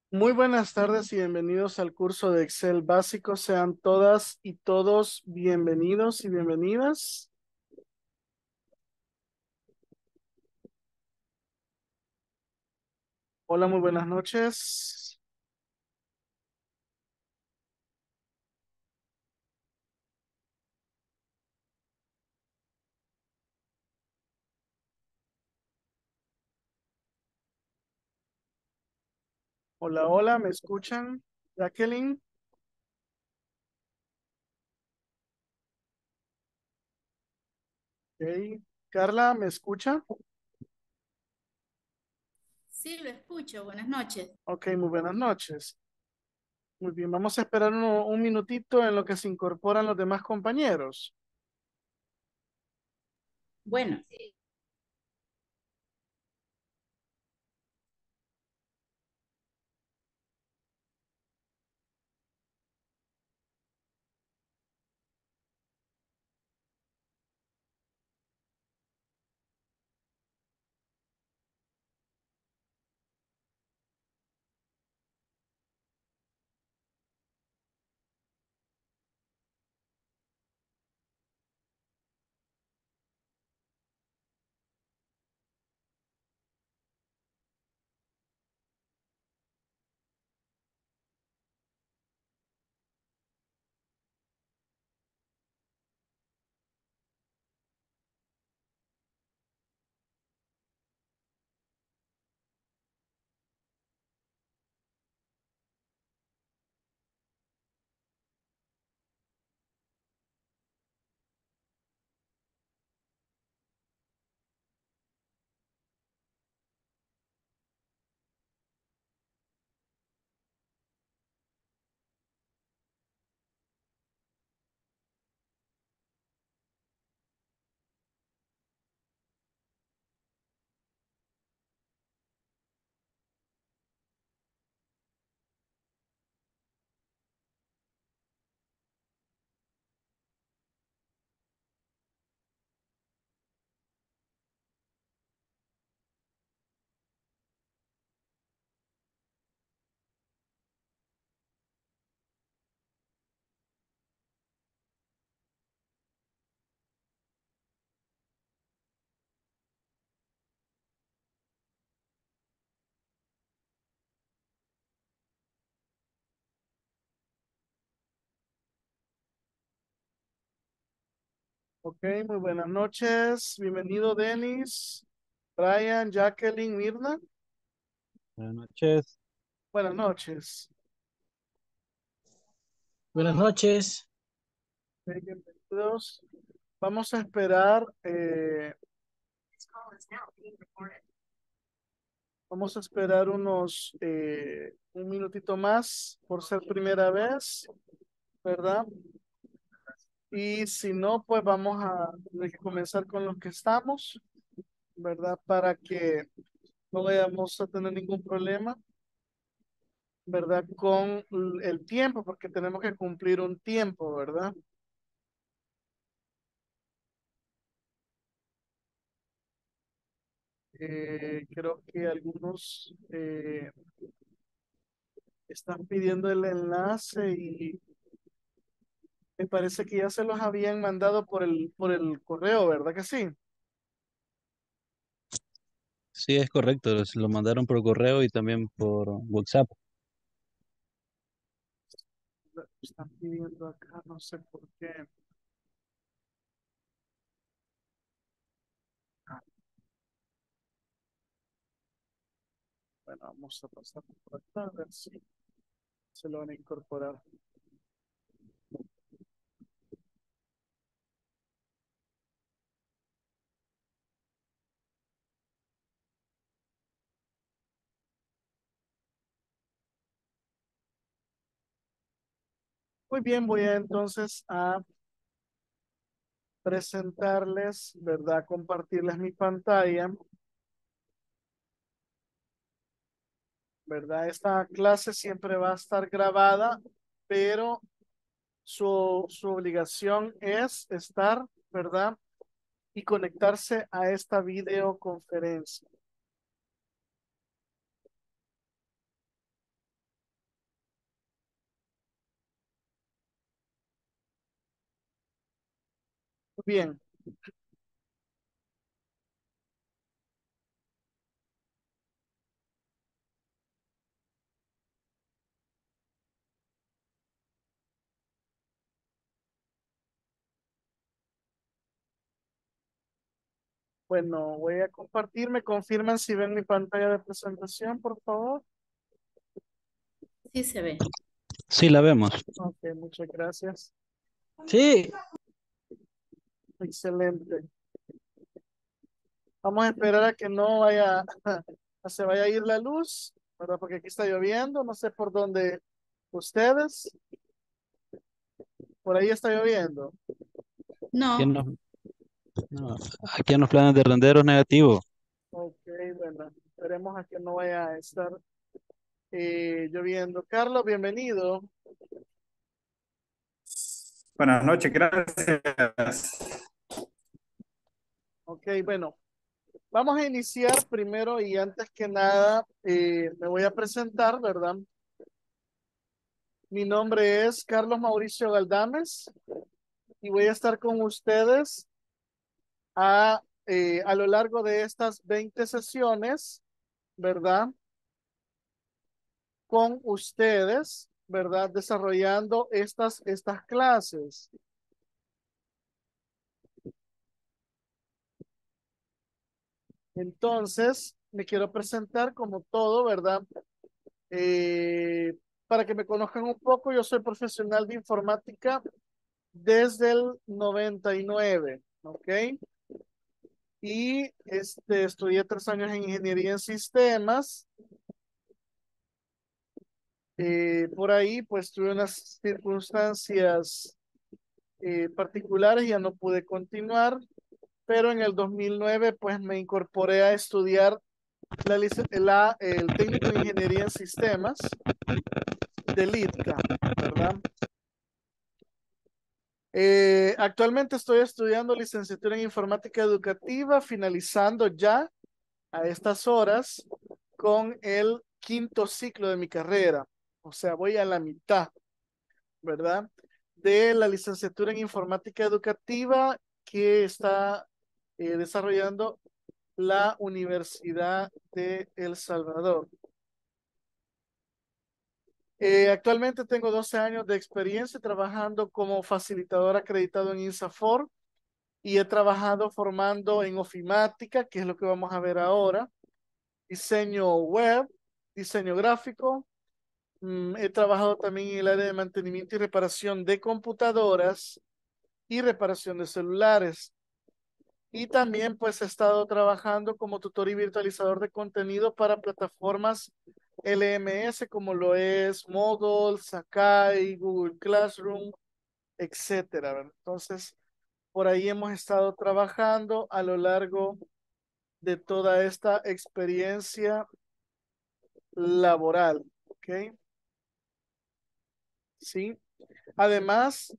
Muy buenas tardes y bienvenidos al curso de Excel básico. Sean todas y todos bienvenidos y bienvenidas. Hola, muy buenas noches. Hola, hola, ¿me escuchan? Jacqueline, ok. Carla, ¿me escucha? Sí, lo escucho. Buenas noches. Ok, muy buenas noches. Muy bien, vamos a esperar un minutito en lo que se incorporan los demás compañeros. Bueno, Ok, muy buenas noches. Bienvenido, Denis, Brian, Jacqueline, Mirna. Buenas noches. Buenas noches. Buenas noches. Ok, bienvenidos. Vamos a esperar. Vamos a esperar un minutito más por ser primera vez, ¿verdad? Y si no, pues vamos a tener que comenzar con los que estamos, ¿verdad? Para que no vayamos a tener ningún problema, ¿verdad? Con el tiempo, porque tenemos que cumplir un tiempo, ¿verdad? Creo que algunos están pidiendo el enlace y me parece que ya se los habían mandado por el correo, ¿verdad que sí? Sí, es correcto. Se lo mandaron por correo y también por WhatsApp. Están pidiendo acá, no sé por qué. Ah, bueno, vamos a pasar por acá a ver si se lo van a incorporar. Muy bien, voy a entonces a presentarles, ¿verdad? Compartirles mi pantalla, ¿verdad? Esta clase siempre va a estar grabada, pero su obligación es estar, ¿verdad? Y conectarse a esta videoconferencia. Bien, bueno, voy a compartir. ¿Me confirman si ven mi pantalla de presentación, por favor? Sí se ve. Sí, la vemos. Ok, muchas gracias. Sí. Excelente. Vamos a esperar a que no vaya, se vaya a ir la luz, ¿verdad? Porque aquí está lloviendo, no sé por dónde ustedes, por ahí está lloviendo. Aquí en No, los, no, aquí en los planes de renderos negativos. Ok, bueno, esperemos a que no vaya a estar lloviendo. Carlos, bienvenido. Buenas noches, gracias. Ok, bueno, vamos a iniciar primero y antes que nada me voy a presentar, ¿verdad? Mi nombre es Carlos Mauricio Galdames y voy a estar con ustedes a lo largo de estas 20 sesiones, ¿verdad? Con ustedes, ¿verdad? Desarrollando estas clases. Entonces, me quiero presentar como todo, ¿verdad? Eh, para que me conozcan un poco, yo soy profesional de informática desde el 99, ¿ok? Y estudié 3 años en ingeniería en sistemas. Por ahí, pues tuve unas circunstancias particulares, ya no pude continuar, pero en el 2009, pues me incorporé a estudiar el técnico en ingeniería en sistemas del ITCA, ¿verdad? Actualmente estoy estudiando licenciatura en informática educativa, finalizando ya a estas horas con el quinto ciclo de mi carrera. O sea, voy a la mitad, ¿verdad? De la licenciatura en informática educativa que está desarrollando la Universidad de El Salvador. Actualmente tengo 12 años de experiencia trabajando como facilitador acreditado en INSAFOR y he trabajado formando en ofimática, que es lo que vamos a ver ahora, diseño web, diseño gráfico. He trabajado también en el área de mantenimiento y reparación de computadoras y reparación de celulares. Y también pues he estado trabajando como tutor y virtualizador de contenido para plataformas LMS como lo es Moodle, Sakai, Google Classroom, etcétera, ¿verdad? Entonces, por ahí hemos estado trabajando a lo largo de toda esta experiencia laboral, ¿ok? Sí. Además,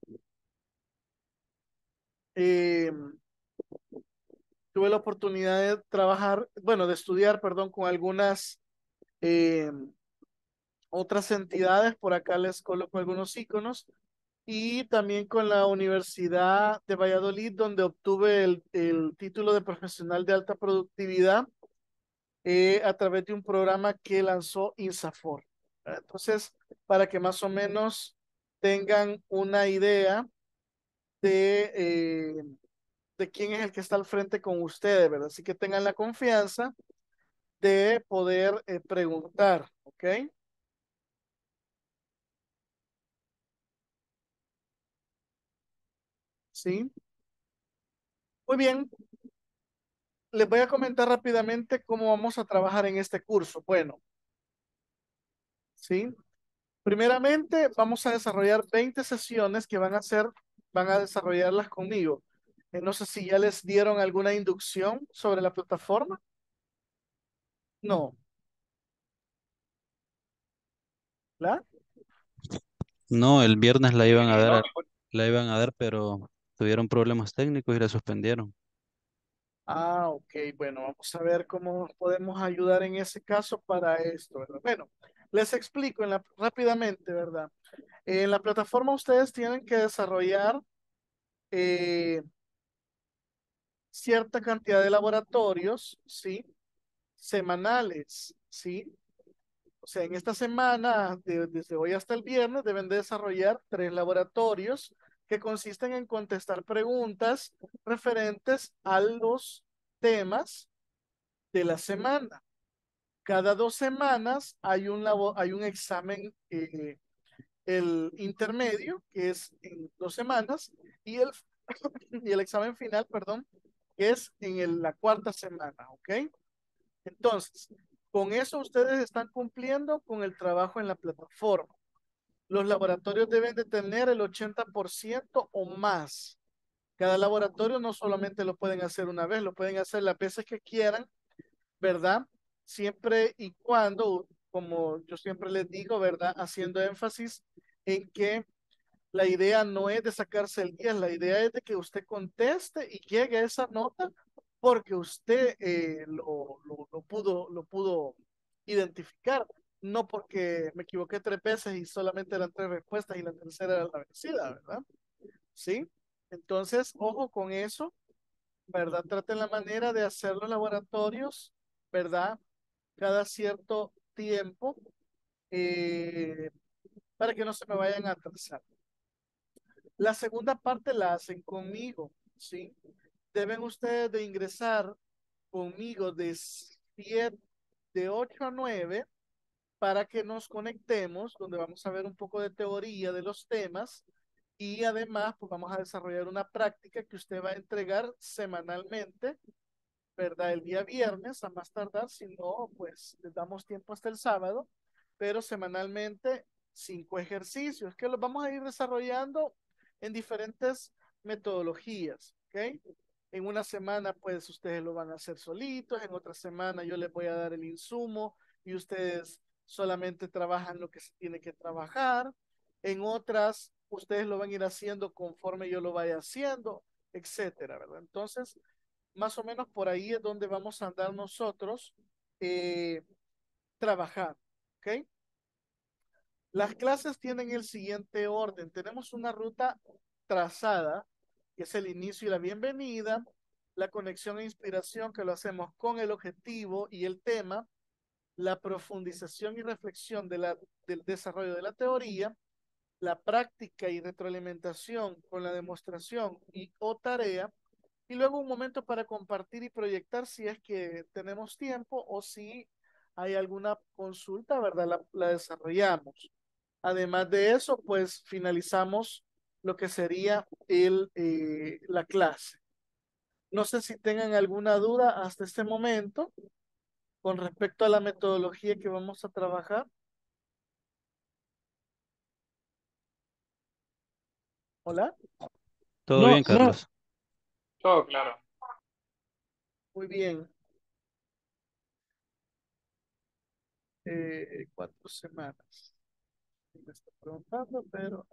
eh, tuve la oportunidad de trabajar, bueno, de estudiar, perdón, con algunas eh, otras entidades, por acá les coloco algunos iconos, y también con la Universidad de Valladolid, donde obtuve el título de profesional de alta productividad a través de un programa que lanzó INSAFOR. Entonces, para que más o menos tengan una idea de, de quién es el que está al frente con ustedes, ¿verdad? Así que tengan la confianza de poder preguntar, ¿ok? Sí. Muy bien, les voy a comentar rápidamente cómo vamos a trabajar en este curso. Bueno, sí. Primeramente, vamos a desarrollar 20 sesiones que van a desarrollarlas conmigo. No sé si ya les dieron alguna inducción sobre la plataforma. No, ¿la? No, el viernes la iban a dar, pero tuvieron problemas técnicos y la suspendieron. Ah, ok, bueno, vamos a ver cómo podemos ayudar en ese caso para esto, ¿verdad? Bueno, les explico rápidamente, ¿verdad? En la plataforma ustedes tienen que desarrollar cierta cantidad de laboratorios, ¿sí? Semanales, ¿sí? O sea, en esta semana, desde hoy hasta el viernes, deben de desarrollar 3 laboratorios que consisten en contestar preguntas referentes a los temas de la semana. Cada 2 semanas hay un examen, el intermedio, que es en 2 semanas, y y el examen final, perdón, que es en la cuarta semana, ¿ok? Entonces, con eso ustedes están cumpliendo con el trabajo en la plataforma. Los laboratorios deben de tener el 80% o más. Cada laboratorio no solamente lo pueden hacer una vez, lo pueden hacer las veces que quieran, ¿verdad? Siempre y cuando, como yo siempre les digo, ¿verdad? Haciendo énfasis en que la idea no es de sacarse el 10, la idea es de que usted conteste y llegue a esa nota porque usted lo pudo identificar, no porque me equivoqué 3 veces y solamente eran 3 respuestas y la tercera era la vencida, ¿verdad? ¿Sí? Entonces, ojo con eso, ¿verdad? Traten la manera de hacer los laboratorios, ¿verdad? Cada cierto tiempo, eh, para que no se me vayan a atrasar. La segunda parte la hacen conmigo, ¿sí? Deben ustedes de ingresar conmigo de 8 a 9 para que nos conectemos, donde vamos a ver un poco de teoría de los temas y además pues vamos a desarrollar una práctica que usted va a entregar semanalmente, ¿verdad? El día viernes a más tardar, si no, pues les damos tiempo hasta el sábado, pero semanalmente 5 ejercicios que los vamos a ir desarrollando en diferentes metodologías, ¿ok? En una semana, pues ustedes lo van a hacer solitos, en otra semana yo les voy a dar el insumo y ustedes solamente trabajan lo que se tiene que trabajar, en otras ustedes lo van a ir haciendo conforme yo lo vaya haciendo, etcétera, ¿verdad? Entonces, más o menos por ahí es donde vamos a andar nosotros eh, trabajando, ¿ok? Las clases tienen el siguiente orden. Tenemos una ruta trazada, que es el inicio y la bienvenida, la conexión e inspiración, que lo hacemos con el objetivo y el tema, la profundización y reflexión del desarrollo de la teoría, la práctica y retroalimentación con la demostración y o tarea, y luego un momento para compartir y proyectar si es que tenemos tiempo o si hay alguna consulta, ¿verdad? La desarrollamos. Además de eso, pues finalizamos lo que sería la clase. No sé si tengan alguna duda hasta este momento con respecto a la metodología que vamos a trabajar. Hola, Todo bien, Carlos. Todo claro. muy bien. 4 semanas. Me está preguntando, pero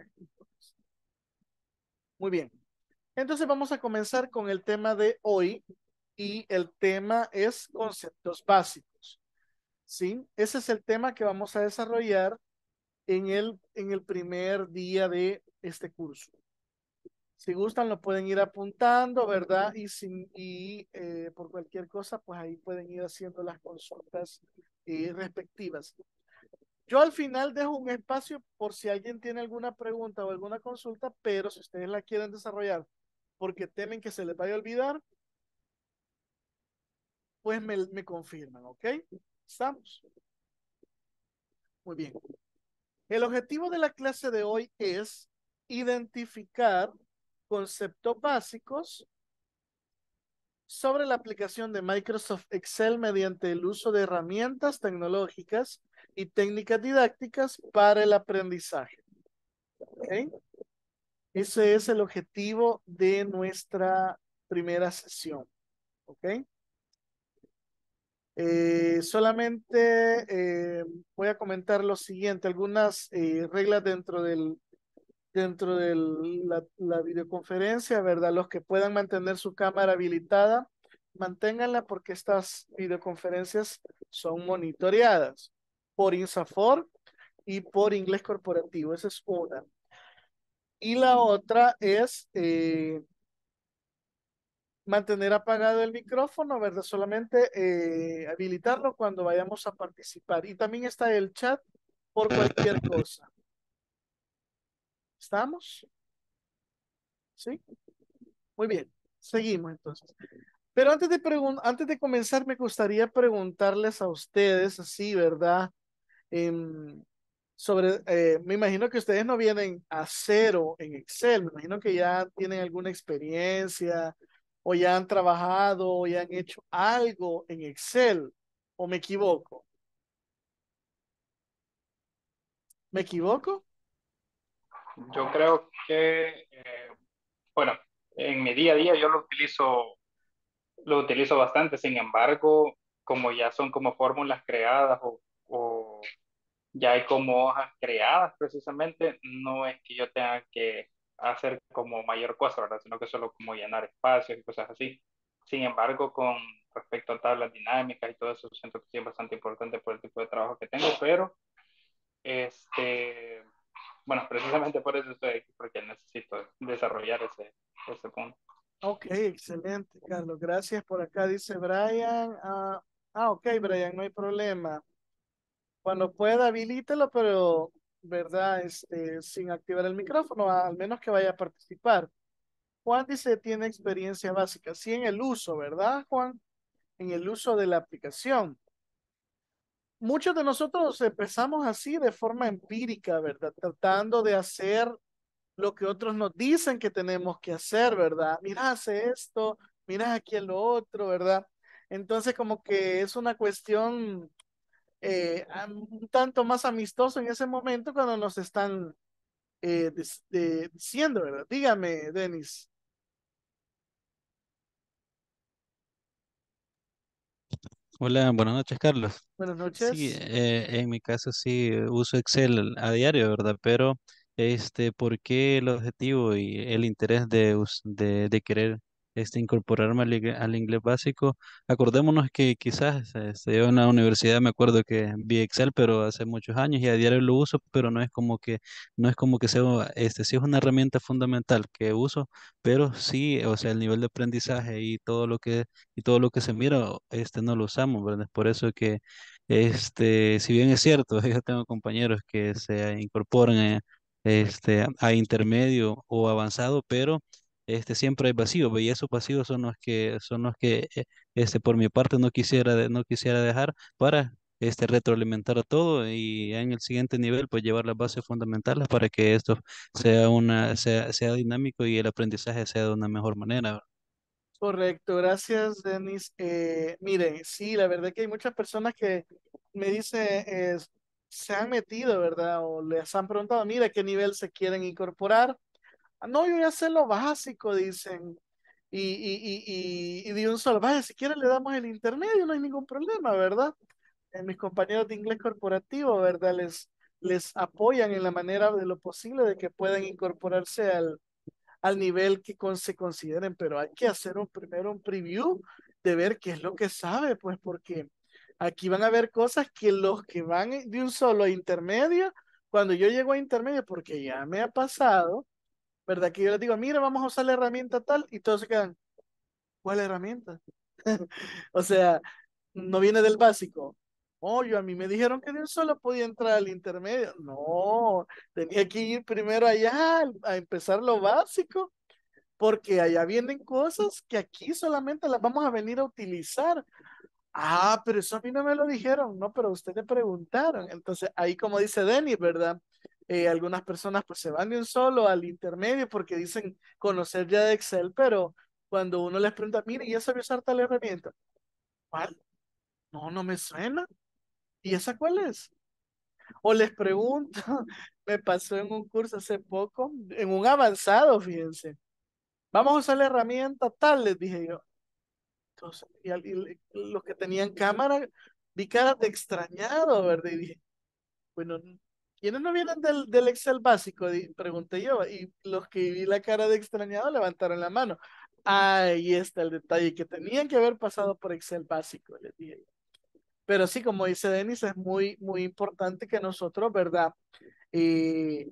muy bien. Entonces vamos a comenzar con el tema de hoy y el tema es conceptos básicos. ¿Sí? Ese es el tema que vamos a desarrollar en el primer día de este curso. Si gustan, lo pueden ir apuntando, ¿verdad? Y por cualquier cosa, pues ahí pueden ir haciendo las consultas respectivas. Yo al final dejo un espacio por si alguien tiene alguna pregunta o alguna consulta, pero si ustedes la quieren desarrollar porque temen que se les vaya a olvidar, pues me confirman, ¿ok? ¿Estamos? Muy bien. El objetivo de la clase de hoy es identificar conceptos básicos sobre la aplicación de Microsoft Excel mediante el uso de herramientas tecnológicas y técnicas didácticas para el aprendizaje. ¿Ok? Ese es el objetivo de nuestra primera sesión. ¿Ok? Solamente voy a comentar lo siguiente, algunas reglas dentro de la videoconferencia, ¿verdad? Los que puedan mantener su cámara habilitada, manténganla porque estas videoconferencias son monitoreadas por INSAFORP y por Inglés Corporativo. Esa es una. Y la otra es mantener apagado el micrófono, ¿verdad? Solamente habilitarlo cuando vayamos a participar. Y también está el chat por cualquier cosa. ¿Estamos? ¿Sí? Muy bien. Seguimos entonces. Pero antes de comenzar, me gustaría preguntarles a ustedes, así, ¿verdad? Em, me imagino que ustedes no vienen a cero en Excel, me imagino que ya tienen alguna experiencia o ya han trabajado o ya han hecho algo en Excel, ¿o me equivoco? ¿Me equivoco? Yo creo que, bueno, en mi día a día yo lo utilizo bastante. Sin embargo, como ya son como fórmulas creadas o ya hay como hojas creadas precisamente, no es que yo tenga que hacer como mayor cosa, ¿verdad? Sino que solo como llenar espacios y cosas así. Sin embargo, con respecto a tablas dinámicas y todo eso, siento que sí es bastante importante por el tipo de trabajo que tengo, pero este, bueno, precisamente por eso estoy aquí, porque necesito desarrollar ese punto. Ok, excelente, Carlos. Gracias por acá, dice Brian. Ok, Brian, no hay problema. Cuando pueda, habilítelo, pero, ¿verdad? Sin activar el micrófono, al menos que vaya a participar. Juan dice tiene experiencia básica, sí en el uso, ¿verdad, Juan? En el uso de la aplicación. Muchos de nosotros empezamos así de forma empírica, ¿verdad? Tratando de hacer lo que otros nos dicen que tenemos que hacer, ¿verdad? Mira, hace esto, mira aquí el otro, ¿verdad? Entonces como que es una cuestión un tanto más amistoso en ese momento cuando nos están diciendo, ¿verdad? Dígame, Denis. Hola, buenas noches, Carlos. Buenas Sí, noches. en mi caso sí uso Excel a diario, ¿verdad? Pero ¿por qué el objetivo y el interés de querer incorporarme al inglés básico? Acordémonos que quizás yo en la universidad me acuerdo que vi Excel, pero hace muchos años y a diario lo uso, pero no es como que sea sí es una herramienta fundamental que uso, pero sí, o sea, el nivel de aprendizaje y todo lo que se mira, no lo usamos, ¿verdad? Por eso que si bien es cierto, yo tengo compañeros que se incorporan a intermedio o avanzado, pero siempre hay vacíos, y esos vacíos son los que por mi parte no quisiera dejar para retroalimentar a todo y en el siguiente nivel pues llevar las bases fundamentales para que esto sea dinámico y el aprendizaje sea de una mejor manera. Correcto, gracias, Denis. Miren, sí, la verdad que hay muchas personas que me dicen, se han metido, ¿verdad? O les han preguntado, mira, ¿qué nivel se quieren incorporar? No, yo ya sé lo básico, dicen. Y de un solo, vaya, si quieren le damos el intermedio, no hay ningún problema, ¿verdad? Mis compañeros de inglés corporativo, ¿verdad? Les apoyan en la manera de lo posible de que puedan incorporarse al nivel que se consideren, pero hay que hacer primero un preview de ver qué es lo que sabe, pues porque aquí van a ver cosas que los que van de un solo a intermedio, cuando yo llego a intermedio, porque ya me ha pasado, ¿verdad? Que yo les digo, mira, vamos a usar la herramienta tal, y todos se quedan, ¿cuál herramienta? O sea, no viene del básico. Oh, a mí me dijeron que de un solo podía entrar al intermedio. No, tenía que ir primero allá a empezar lo básico porque allá vienen cosas que aquí solamente las vamos a venir a utilizar. Ah, pero eso a mí no me lo dijeron, no, pero a usted le preguntaron. Entonces, ahí como dice Denis, ¿verdad? Algunas personas pues se van de un solo al intermedio porque dicen conocer ya de Excel, pero cuando uno les pregunta, mire, ¿ya sabe usar tal herramienta? ¿Cuál? No, no me suena. ¿Y esa cuál es? O les pregunto, me pasó en un curso hace poco, en un avanzado, fíjense. Vamos a usar la herramienta tal, les dije yo. Entonces, los que tenían cámara, vi caras de extrañado, ¿verdad? Y dije, bueno, ¿quiénes no vienen del Excel básico? Pregunté yo, y los que vi la cara de extrañado levantaron la mano. Ahí está el detalle, que tenían que haber pasado por Excel básico, les dije yo. Pero sí, como dice Denis, es muy, muy importante que nosotros, ¿verdad?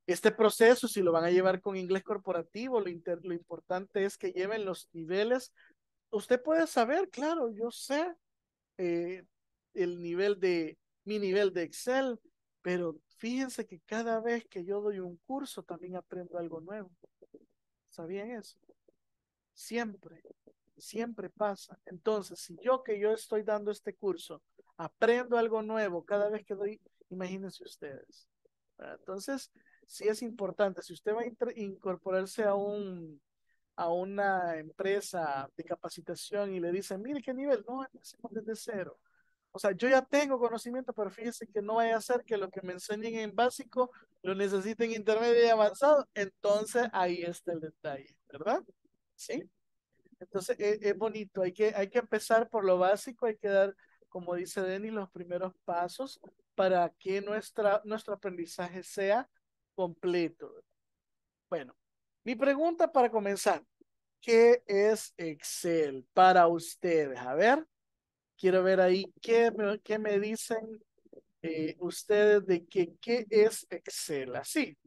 Este proceso, si lo van a llevar con inglés corporativo, lo importante es que lleven los niveles. Usted puede saber, claro, yo sé eh, el nivel de, mi nivel de Excel, pero fíjense que cada vez que yo doy un curso también aprendo algo nuevo. ¿Sabían eso? Siempre, siempre pasa. Entonces, si yo que yo estoy dando este curso, aprendo algo nuevo cada vez que doy, imagínense ustedes. Entonces, sí es importante, si usted va a incorporarse a una empresa de capacitación y le dicen, mire qué nivel, no, empecemos desde cero. O sea, yo ya tengo conocimiento, pero fíjese que no vaya a ser que lo que me enseñen en básico lo necesiten en intermedio y avanzado. Entonces, ahí está el detalle, ¿verdad? Sí. Entonces, es bonito. Hay que empezar por lo básico, hay que dar, como dice Denis, los primeros pasos para que nuestro aprendizaje sea completo. Bueno, mi pregunta para comenzar, ¿qué es Excel para ustedes? A ver, quiero ver ahí qué me dicen ustedes de que qué es Excel. Así,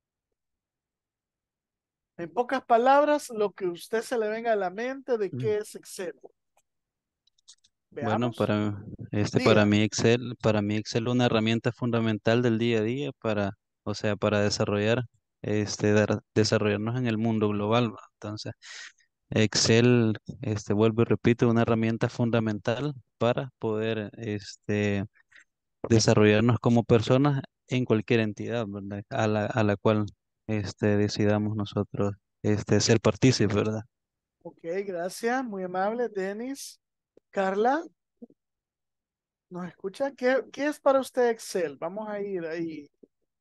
en pocas palabras, lo que usted se le venga a la mente de Mm. qué es Excel. Bueno, Veamos. para Diga. Para mí Excel es una herramienta fundamental del día a día para, o sea, para desarrollar, desarrollarnos en el mundo global, ¿va? Entonces, Excel, vuelvo y repito, una herramienta fundamental para poder, desarrollarnos como personas en cualquier entidad, ¿verdad? A la cual, decidamos nosotros, ser partícipes, ¿verdad? Ok, gracias, muy amable, Denis. Carla, ¿nos escucha? ¿Qué es para usted Excel? Vamos a ir ahí.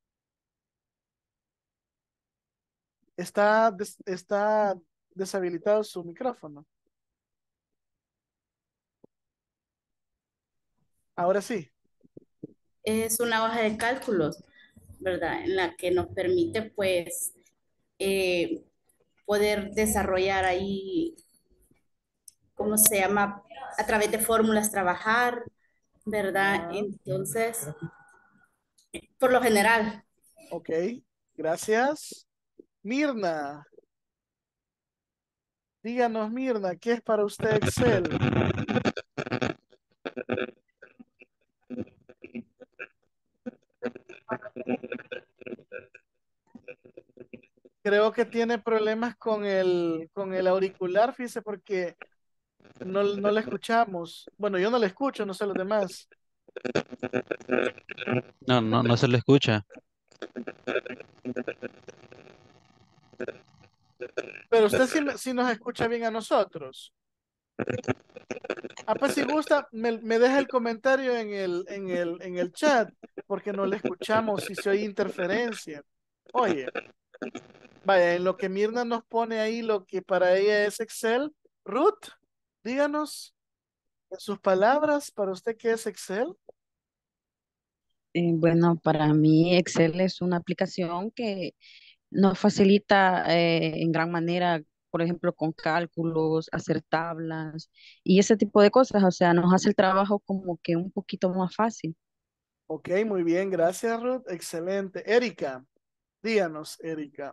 Está deshabilitado su micrófono. Ahora sí. Es una hoja de cálculos, ¿verdad? En la que nos permite, pues, eh, poder desarrollar ahí, ¿cómo se llama? A través de fórmulas trabajar, ¿verdad? Ah, Entonces, por lo general, ok, gracias. Mirna, díganos, Mirna, ¿qué es para usted Excel? Creo que tiene problemas con el auricular, fíjese, porque no le escuchamos. Bueno, yo no le escucho, no sé los demás. No, no se le escucha. Pero usted sí nos escucha bien a nosotros. Ah, pues si gusta, me deja el comentario en el chat, porque no le escuchamos si se oye interferencia. Oye, vaya, en lo que Mirna nos pone ahí, lo que para ella es Excel, Ruth, díganos en sus palabras, para usted qué es Excel. Bueno, para mí Excel es una aplicación que nos facilita en gran manera, por ejemplo, con cálculos, hacer tablas y ese tipo de cosas. O sea, nos hace el trabajo como que un poquito más fácil. Ok, muy bien, gracias Ruth, excelente. Erika, díganos, Erika,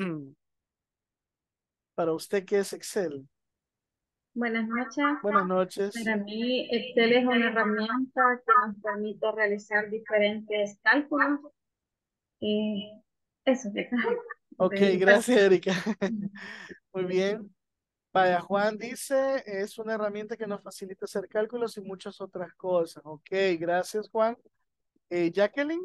para usted qué es Excel. Buenas noches. Buenas noches. Para mí, Excel es una herramienta que nos permite realizar diferentes cálculos. Eh, eso, que Ok, de gracias, cálculos. Erika. Muy bien. Vaya, Juan dice, es una herramienta que nos facilita hacer cálculos y muchas otras cosas. Ok, gracias, Juan. Jacqueline,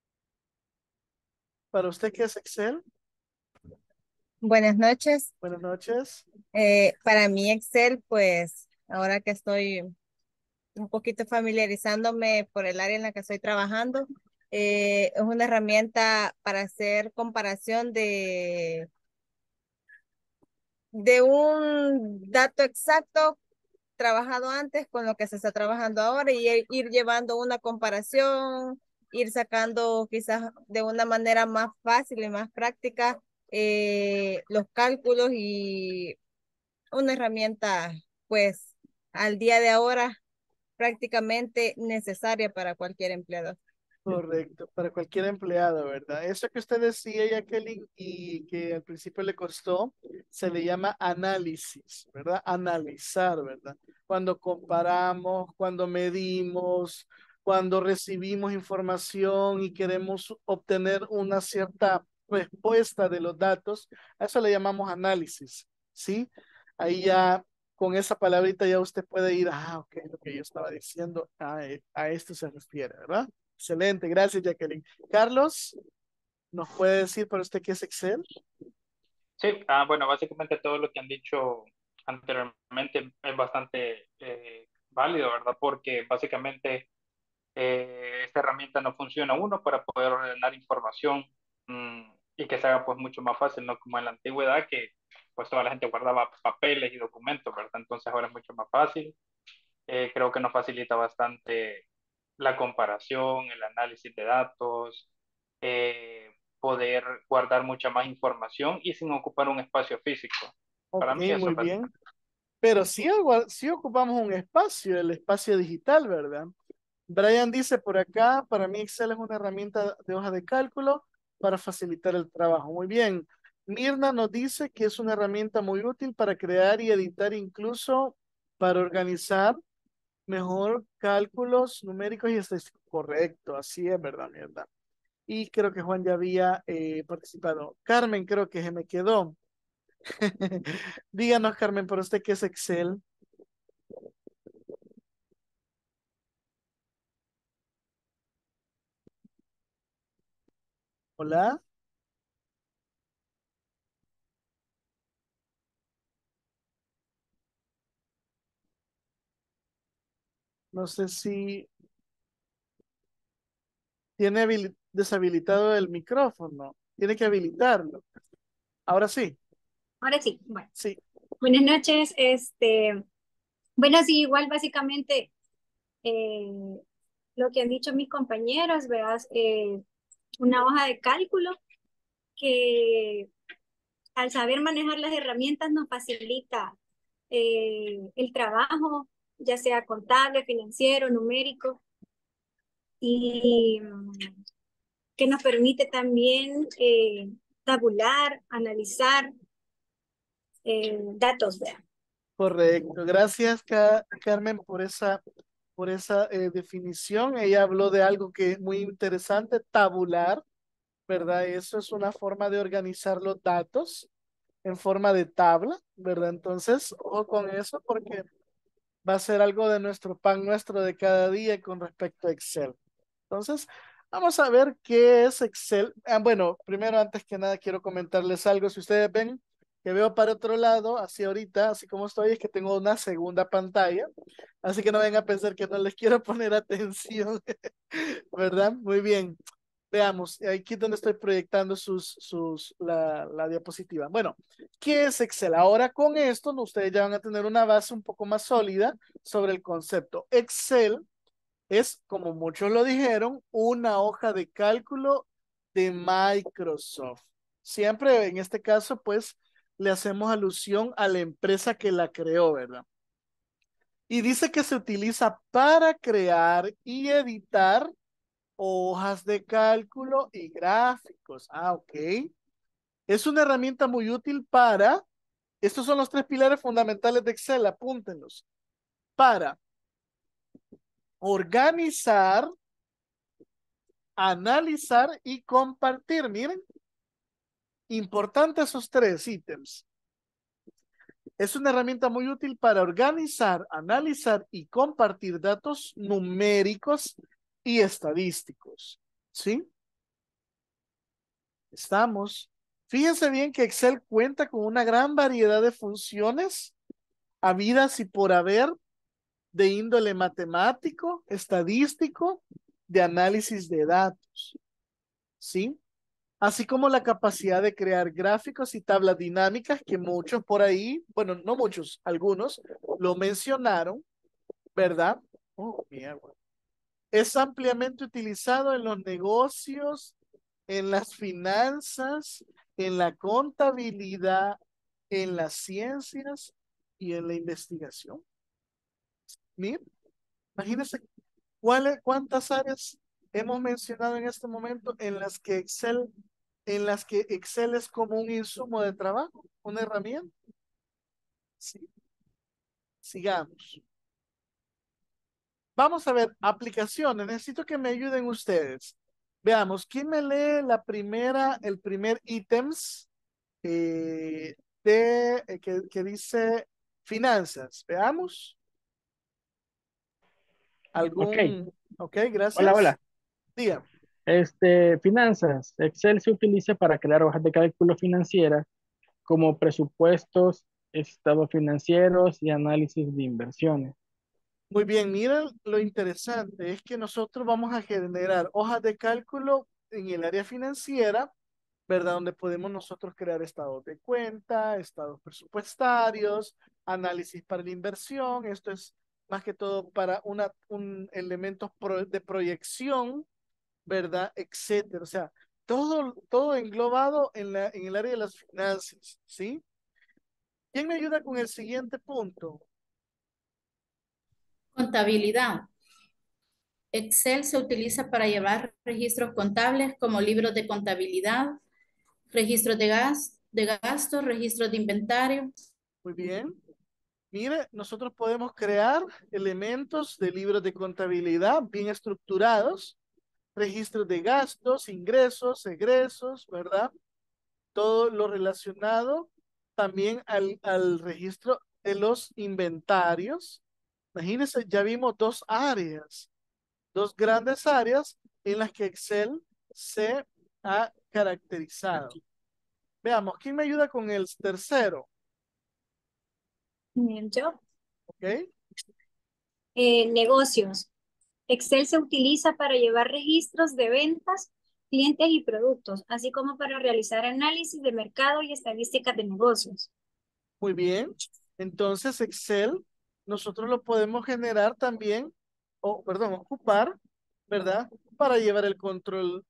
¿para usted qué es Excel? Buenas noches. Buenas noches. Para mí Excel, pues ahora que estoy un poquito familiarizándome por el área en la que estoy trabajando, es una herramienta para hacer comparación de un dato exacto trabajado antes con lo que se está trabajando ahora y ir llevando una comparación, ir sacando quizás de una manera más fácil y más práctica los cálculos y una herramienta, pues, al día de ahora prácticamente necesaria para cualquier empleador. Correcto, para cualquier empleado, ¿verdad? Eso que usted decía, Jacqueline, y que al principio le costó, se le llama análisis, ¿verdad? Analizar, ¿verdad? Cuando comparamos, cuando medimos, cuando recibimos información y queremos obtener una cierta respuesta de los datos, a eso le llamamos análisis, ¿sí? Ahí ya, con esa palabrita ya usted puede ir, ok, lo que yo estaba diciendo, a esto se refiere, ¿verdad? Excelente, gracias Jacqueline. Carlos, ¿nos puede decir para usted qué es Excel? Sí, bueno, básicamente todo lo que han dicho anteriormente es bastante válido, ¿verdad? Porque básicamente esta herramienta nos funciona uno para poder ordenar información mm, y que se haga pues mucho más fácil, no como en la antigüedad que pues toda la gente guardaba papeles y documentos, ¿verdad? Entonces ahora es mucho más fácil. Creo que nos facilita bastante la comparación, el análisis de datos, poder guardar mucha más información y sin ocupar un espacio físico. Ok, Para mí eso muy es bien. básicamente. Pero sí, sí ocupamos un espacio, el espacio digital, ¿verdad? Brian dice por acá, para mí Excel es una herramienta de hoja de cálculo para facilitar el trabajo. Muy bien. Mirna nos dice que es una herramienta muy útil para crear y editar, incluso para organizar mejor cálculos numéricos y estadísticos. Correcto, así es, ¿verdad, Mirna? Y creo que Juan ya había participado. Carmen, creo que se me quedó. Díganos, Carmen, ¿para usted qué es Excel? Hola, no sé si tiene deshabilitado el micrófono. Tiene que habilitarlo. Ahora sí, Ahora sí, bueno. sí. Buenas noches. Bueno, sí, igual básicamente eh, lo que han dicho mis compañeros, ¿verdad? Una hoja de cálculo que al saber manejar las herramientas nos facilita el trabajo, ya sea contable, financiero, numérico, y que nos permite también tabular, analizar datos, ¿verdad? Correcto. Gracias, Carmen, por esa definición. Ella habló de algo que es muy interesante, tabular, ¿verdad? Eso es una forma de organizar los datos en forma de tabla, ¿verdad? Entonces, ojo con eso porque va a ser algo de nuestro pan nuestro de cada día con respecto a Excel. Entonces, vamos a ver qué es Excel. Bueno, primero, antes que nada, quiero comentarles algo. Si ustedes ven que veo para otro lado, así ahorita, así como estoy, es que tengo una segunda pantalla. Así que no vengan a pensar que no les quiero poner atención, ¿verdad? Muy bien. Veamos, aquí es donde estoy proyectando la diapositiva. Bueno, ¿qué es Excel? Ahora con esto, ustedes ya van a tener una base un poco más sólida sobre el concepto. Excel es, como muchos lo dijeron, una hoja de cálculo de Microsoft. Siempre en este caso, pues, le hacemos alusión a la empresa que la creó, ¿verdad? Y dice que se utiliza para crear y editar hojas de cálculo y gráficos. Ok. Es una herramienta muy útil para, estos son los tres pilares fundamentales de Excel, apúntenlos, para organizar, analizar y compartir. Miren, importante esos tres ítems. Es una herramienta muy útil para organizar, analizar y compartir datos numéricos y estadísticos. ¿Sí? Estamos. Fíjense bien que Excel cuenta con una gran variedad de funciones habidas y por haber de índole matemático, estadístico, de análisis de datos. ¿Sí? Así como la capacidad de crear gráficos y tablas dinámicas que muchos por ahí, bueno, no muchos, algunos lo mencionaron, ¿verdad? Oh, mierda. Es ampliamente utilizado en los negocios, en las finanzas, en la contabilidad, en las ciencias y en la investigación. Miren, imagínense cuántas áreas hemos mencionado en este momento en las que Excel es como un insumo de trabajo, una herramienta? Sí. Sigamos. Vamos a ver aplicaciones. Necesito que me ayuden ustedes. Veamos, ¿quién me lee el primer ítems que dice finanzas? Veamos. Ok, Ok, hola, gracias. hola. Diga. Finanzas. Excel se utiliza para crear hojas de cálculo financieras como presupuestos, estados financieros y análisis de inversiones. Muy bien, miren lo interesante es que nosotros vamos a generar hojas de cálculo en el área financiera, ¿verdad? Donde podemos nosotros crear estados de cuenta, estados presupuestarios, análisis para la inversión. Esto es más que todo para un elemento de proyección, ¿verdad? Etcétera. O sea, todo englobado en el área de las finanzas, ¿sí? ¿Quién me ayuda con el siguiente punto? Contabilidad. Excel se utiliza para llevar registros contables como libros de contabilidad, registros de gastos, registros de inventario. Muy bien. Mire, nosotros podemos crear elementos de libros de contabilidad bien estructurados, registros de gastos, ingresos, egresos, ¿verdad? Todo lo relacionado también al registro de los inventarios. Imagínense, ya vimos dos grandes áreas en las que Excel se ha caracterizado. Veamos, ¿quién me ayuda con el tercero? Yo, ¿Ok? negocios. Excel se utiliza para llevar registros de ventas, clientes y productos, así como para realizar análisis de mercado y estadísticas de negocios. Muy bien. Entonces, Excel, nosotros lo podemos generar también, o perdón, ocupar, ¿verdad? Para llevar el control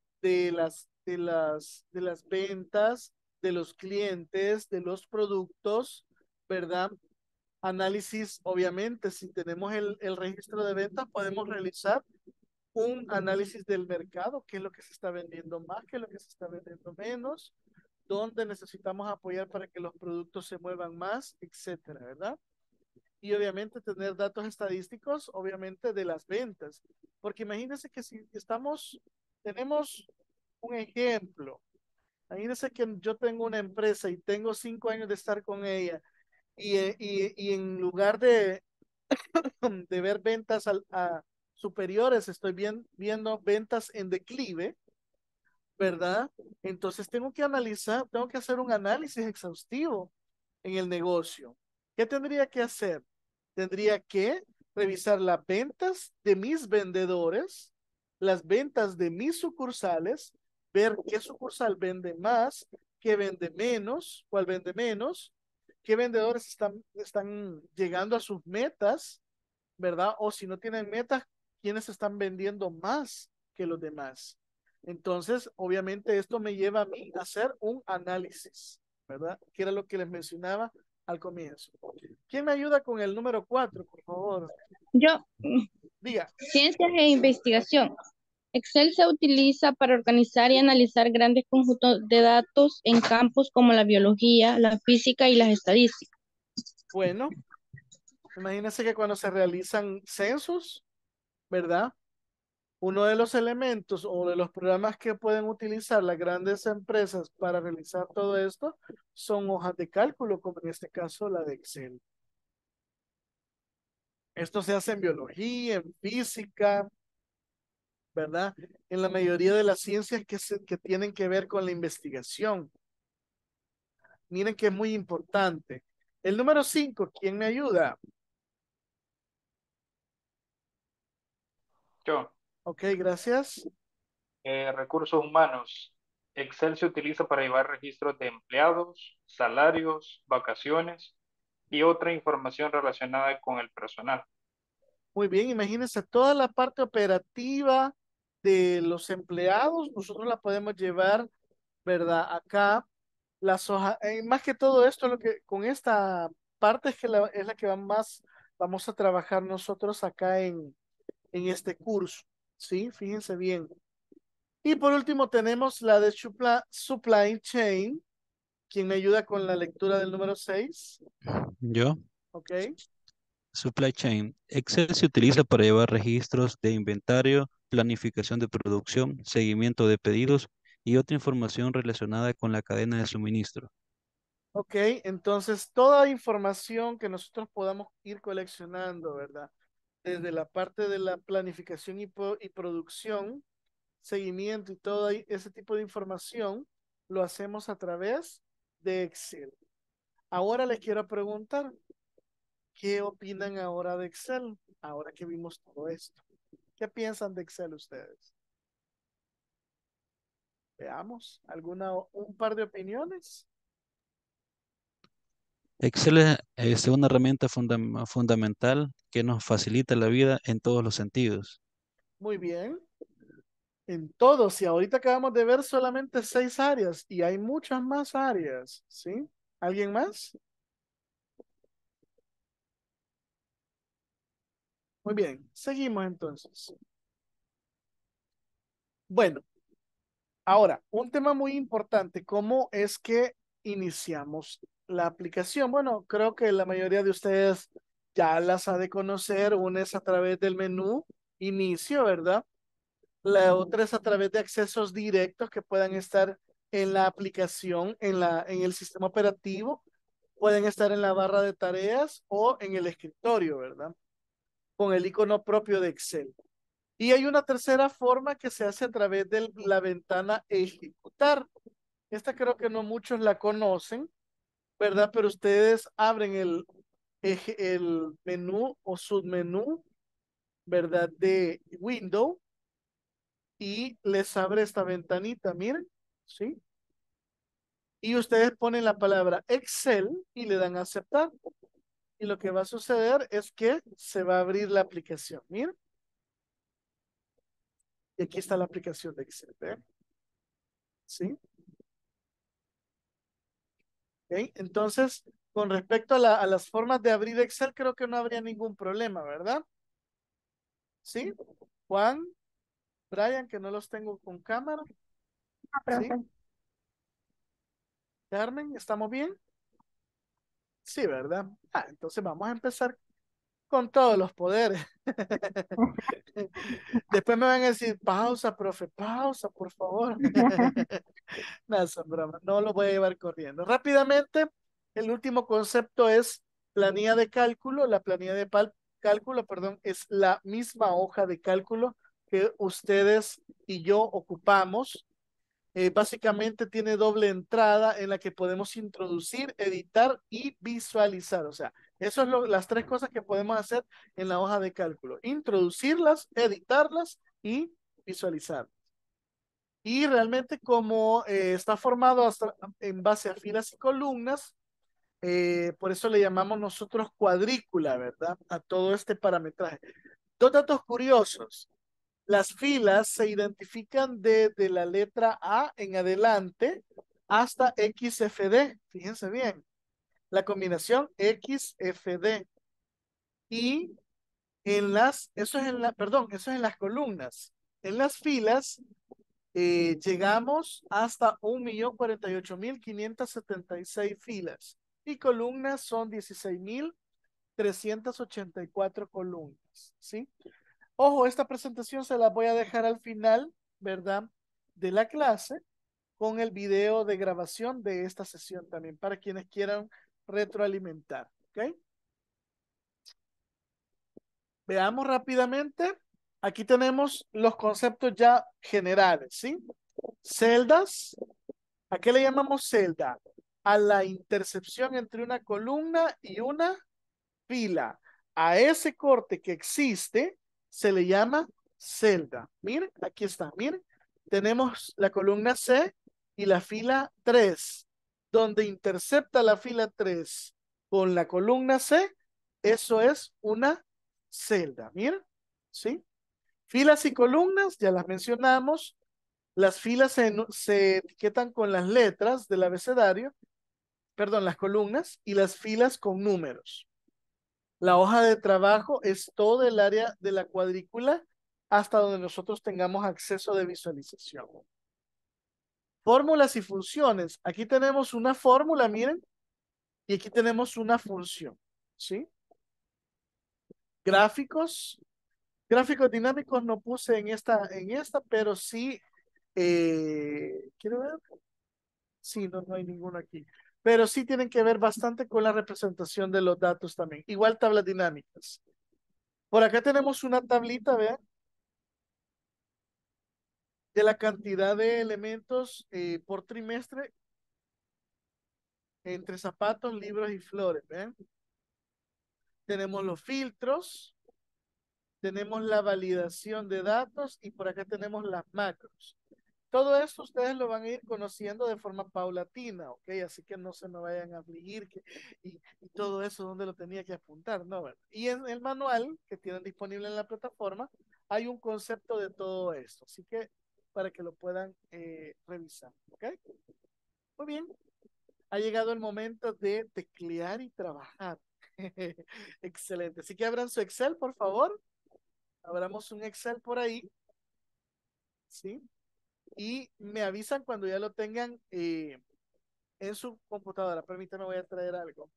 de las ventas, de los clientes, de los productos, ¿verdad? Análisis, obviamente, si tenemos el registro de ventas, podemos realizar un análisis del mercado, qué es lo que se está vendiendo más, qué es lo que se está vendiendo menos, dónde necesitamos apoyar para que los productos se muevan más, etcétera, ¿verdad? Y obviamente tener datos estadísticos, obviamente de las ventas, porque imagínense que si tenemos un ejemplo, imagínense que yo tengo una empresa y tengo 5 años de estar con ella y en lugar de ver ventas superiores, estoy viendo ventas en declive, ¿verdad? Entonces tengo que hacer un análisis exhaustivo en el negocio. ¿Qué tendría que hacer? Tendría que revisar las ventas de mis vendedores, las ventas de mis sucursales, ver qué sucursal vende más, qué vende menos, cuál vende menos, qué vendedores están llegando a sus metas, ¿verdad? O si no tienen metas, quiénes están vendiendo más que los demás. Entonces, obviamente esto me lleva a mí a hacer un análisis, ¿verdad? Que era lo que les mencionaba al comienzo. ¿Quién me ayuda con el número 4, por favor? Yo, Diga. ciencias e investigación. Excel se utiliza para organizar y analizar grandes conjuntos de datos en campos como la biología, la física y las estadísticas. Bueno, imagínense que cuando se realizan censos, ¿verdad? Uno de los elementos o de los programas que pueden utilizar las grandes empresas para realizar todo esto son hojas de cálculo, como en este caso la de Excel. Esto se hace en biología, en física, ¿verdad? En la mayoría de las ciencias que tienen que ver con la investigación. Miren que es muy importante. El número 5, ¿quién me ayuda? Yo, Ok, gracias. recursos humanos. Excel se utiliza para llevar registros de empleados, salarios, vacaciones y otra información relacionada con el personal. Muy bien, imagínense toda la parte operativa de los empleados, nosotros la podemos llevar, ¿verdad? Acá, las hojas, más que todo esto, lo que con esta parte es la que más vamos a trabajar nosotros acá en este curso, Sí, fíjense bien. Y por último tenemos la de supply chain. ¿Quién me ayuda con la lectura del número 6? Yo. Ok. Supply chain. Excel se utiliza para llevar registros de inventario, planificación de producción, seguimiento de pedidos y otra información relacionada con la cadena de suministro. Ok, entonces toda información que nosotros podamos ir coleccionando, ¿verdad? Desde la parte de la planificación y producción, seguimiento y todo ese tipo de información, lo hacemos a través de Excel. Ahora les quiero preguntar, ¿qué opinan ahora de Excel? Ahora que vimos todo esto. ¿Qué piensan de Excel ustedes? Veamos, un par de opiniones. Excel es una herramienta fundamental que nos facilita la vida en todos los sentidos. Muy bien. En todos, y ahorita acabamos de ver solamente 6 áreas y hay muchas más áreas, ¿sí? ¿Alguien más? Muy bien, seguimos entonces. Bueno, ahora, un tema muy importante, ¿cómo es que iniciamos la aplicación? Bueno, creo que la mayoría de ustedes ya las ha de conocer, una es a través del menú inicio, ¿verdad? La otra es a través de accesos directos que puedan estar en la aplicación, en el sistema operativo, pueden estar en la barra de tareas o en el escritorio, ¿verdad? Con el icono propio de Excel. Y hay una tercera forma que se hace a través de la ventana ejecutar. Esta creo que no muchos la conocen, ¿verdad? Pero ustedes abren el menú o submenú, ¿verdad? De Windows y les abre esta ventanita, miren, ¿sí? Y ustedes ponen la palabra Excel y le dan a aceptar. Y lo que va a suceder es que se va a abrir la aplicación, miren. Y aquí está la aplicación de Excel, ¿ven? ¿Sí? ¿Ok? Entonces, con respecto a las formas de abrir Excel, creo que no habría ningún problema, ¿verdad? ¿Sí? Juan, Brian, que no los tengo con cámara. Ah, ¿Sí? profe. Carmen, ¿estamos bien? Sí, ¿verdad? Entonces vamos a empezar con todos los poderes. Después me van a decir, pausa, profe, pausa, por favor. No, son bromas, no lo voy a llevar corriendo. Rápidamente, el último concepto es planilla de cálculo. La planilla de cálculo, perdón, es la misma hoja de cálculo que ustedes y yo ocupamos. Básicamente tiene doble entrada en la que podemos introducir, editar y visualizar. O sea, eso es las tres cosas que podemos hacer en la hoja de cálculo. Introducirlas, editarlas y visualizar. Y realmente como está formado en base a filas y columnas, por eso le llamamos nosotros cuadrícula, ¿verdad? A todo este parametraje. Dos datos curiosos. Las filas se identifican desde la letra A en adelante hasta XFD. Fíjense bien. La combinación XFD. Y eso es en las columnas. En las filas llegamos hasta 1.048.576 filas y columnas son 16.384 columnas, ¿sí? Ojo, esta presentación se la voy a dejar al final, ¿verdad? De la clase con el video de grabación de esta sesión también para quienes quieran retroalimentar, ¿ok? Veamos rápidamente. Aquí tenemos los conceptos ya generales, ¿sí? Celdas. ¿A qué le llamamos celda? A la intercepción entre una columna y una fila. A ese corte que existe se le llama celda. Miren, aquí está, miren. Tenemos la columna C y la fila 3. Donde intercepta la fila 3 con la columna C, eso es una celda. Miren, ¿sí? Filas y columnas, ya las mencionamos. Las filas se etiquetan con las letras del abecedario, perdón, las columnas y las filas con números. La hoja de trabajo es todo el área de la cuadrícula hasta donde nosotros tengamos acceso de visualización. Fórmulas y funciones. Aquí tenemos una fórmula, miren, y aquí tenemos una función, ¿sí? Gráficos. Gráficos dinámicos no puse en esta, pero sí, quiero ver. Sí, no, no hay ninguno aquí. Pero sí tienen que ver bastante con la representación de los datos también. Igual tablas dinámicas. Por acá tenemos una tablita, vean, de la cantidad de elementos por trimestre entre zapatos, libros y flores, ¿ven? Tenemos los filtros, tenemos la validación de datos y por acá tenemos las macros. Todo esto ustedes lo van a ir conociendo de forma paulatina, ¿ok? Así que no se me vayan a afligir y todo eso, ¿dónde lo tenía que apuntar? No, ¿verdad? Y en el manual que tienen disponible en la plataforma, hay un concepto de todo esto. Así que para que lo puedan revisar, ¿ok? Muy bien. Ha llegado el momento de teclear y trabajar. Excelente. Así que abran su Excel, por favor. Abramos un Excel por ahí. ¿Sí? Y me avisan cuando ya lo tengan en su computadora. Permítame, voy a traer algo.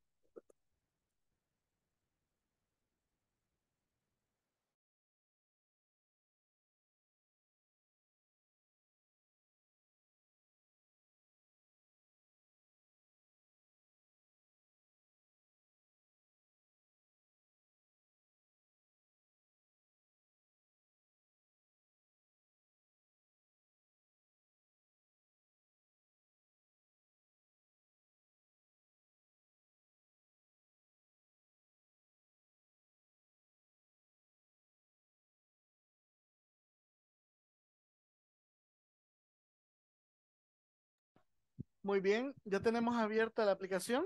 Muy bien, ya tenemos abierta la aplicación.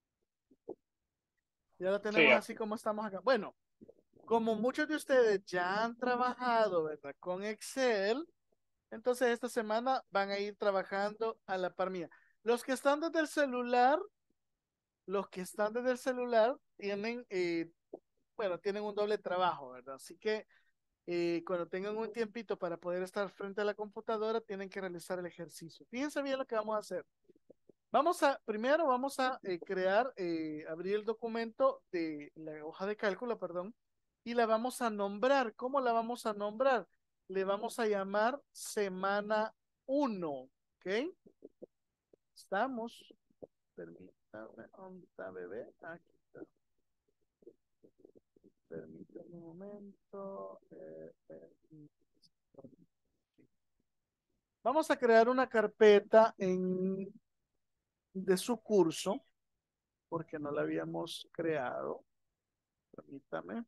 Ya la Sí, tenemos así como estamos acá. Bueno, como muchos de ustedes ya han trabajado, ¿verdad? Con Excel, entonces esta semana van a ir trabajando a la par mía. Los que están desde el celular, los que están desde el celular tienen, bueno, tienen un doble trabajo, ¿verdad? Así que cuando tengan un tiempito para poder estar frente a la computadora, tienen que realizar el ejercicio. Fíjense bien lo que vamos a hacer. Primero vamos a abrir el documento de la hoja de cálculo, perdón, y la vamos a nombrar. ¿Cómo la vamos a nombrar? Le vamos a llamar semana uno, ¿ok? Estamos, permítame, ¿dónde está, bebé? Aquí está. Permítame un momento. Vamos a crear una carpeta de su curso, porque no la habíamos creado. Permítame.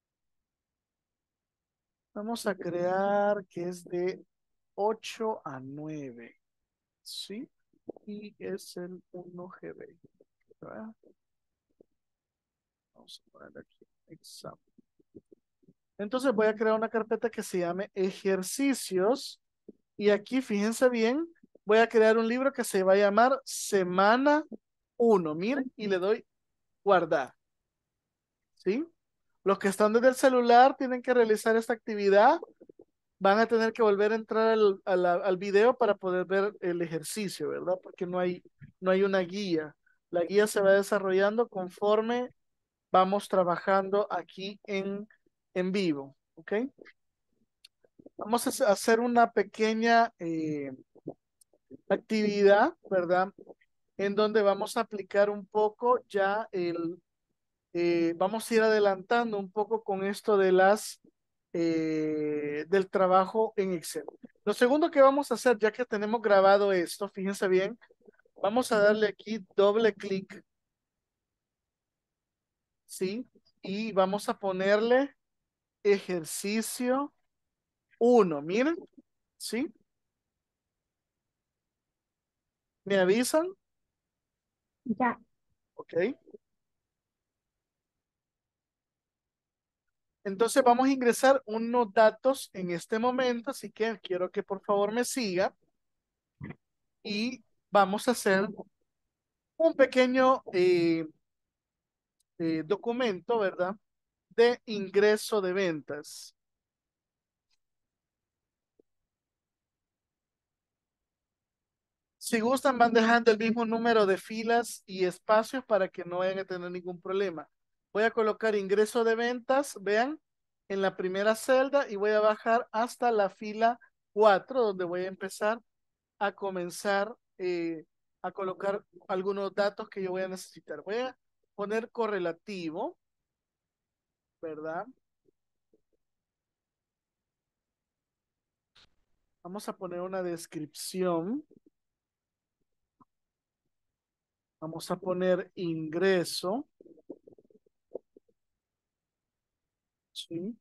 Vamos a crear que es de 8 a 9, ¿sí? Y es el 1GB. ¿Verdad? Vamos a poner aquí examen. Entonces voy a crear una carpeta que se llame ejercicios. Y aquí, fíjense bien, voy a crear un libro que se va a llamar Semana 1. Miren, y le doy guardar. ¿Sí? Los que están desde el celular tienen que realizar esta actividad. Van a tener que volver a entrar al video para poder ver el ejercicio, ¿verdad? Porque no hay una guía. La guía se va desarrollando conforme vamos trabajando aquí en vivo, ¿ok? Vamos a hacer una pequeña actividad, ¿verdad? En donde vamos a aplicar un poco ya vamos a ir adelantando un poco con esto del trabajo en Excel. Lo segundo que vamos a hacer, ya que tenemos grabado esto, fíjense bien, vamos a darle aquí doble clic, ¿sí? Y vamos a ponerle ejercicio uno. Miren, ¿sí? ¿Me avisan? Ya. Ok. Entonces vamos a ingresar unos datos en este momento, así que quiero que por favor me siga y vamos a hacer un pequeño documento, ¿verdad? De ingreso de ventas. Si gustan, van dejando el mismo número de filas y espacios para que no vayan a tener ningún problema. Voy a colocar ingreso de ventas, vean, en la primera celda y voy a bajar hasta la fila 4, donde voy a empezar a comenzar a colocar algunos datos que yo voy a necesitar. Voy a poner correlativo, ¿verdad? Vamos a poner una descripción. Vamos a poner ingreso. Sí.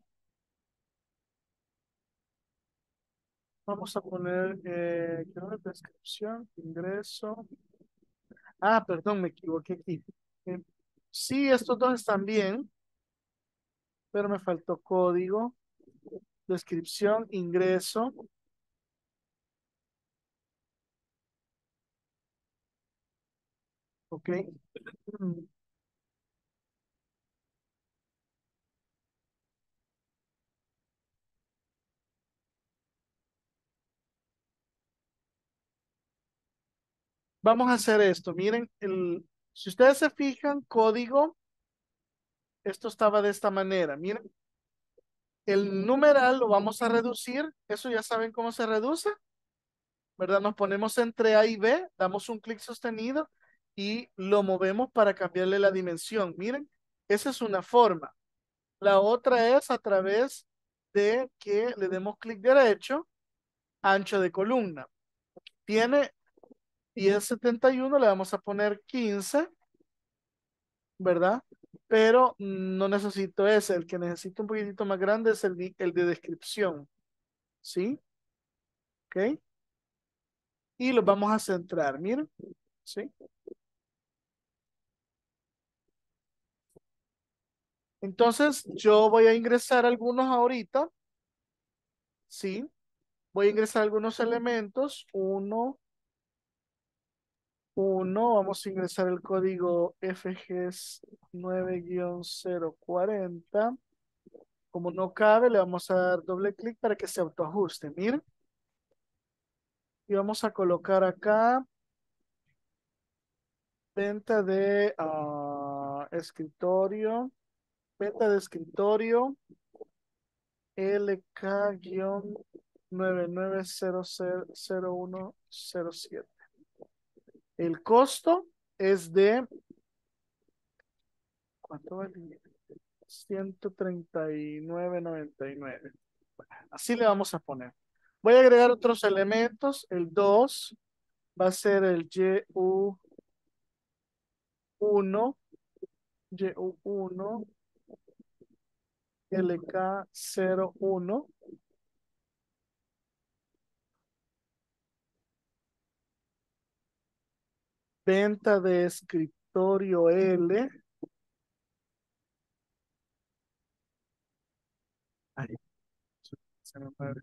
Vamos a poner quiero ver, descripción, ingreso. Ah, perdón, me equivoqué aquí. Eh, sí, estos dos están bien, pero me faltó código, descripción, ingreso. Ok. Mm, Vamos a hacer esto. Miren, si ustedes se fijan, código, esto estaba de esta manera. Miren, el numeral lo vamos a reducir. Eso ya saben cómo se reduce, ¿verdad? Nos ponemos entre A y B, damos un clic sostenido y lo movemos para cambiarle la dimensión. Miren, esa es una forma. La otra es a través de que le demos clic derecho, ancho de columna. Tiene 1071, le vamos a poner 15, ¿verdad? Pero no necesito ese, el que necesito un poquitito más grande es el de descripción, ¿sí? ¿Ok? Y los vamos a centrar, miren, ¿sí? Entonces, yo voy a ingresar algunos ahorita, ¿sí? Voy a ingresar algunos elementos, vamos a ingresar el código FGS 9-040. Como no cabe, le vamos a dar doble clic para que se autoajuste, miren. Y vamos a colocar acá venta de escritorio, venta de escritorio LK-99000107. El costo es de, ¿cuánto vale? 139.99. Así le vamos a poner. Voy a agregar otros elementos. El 2 va a ser el YU1, YU1, LK01. Venta de escritorio L. Ay, se me fue.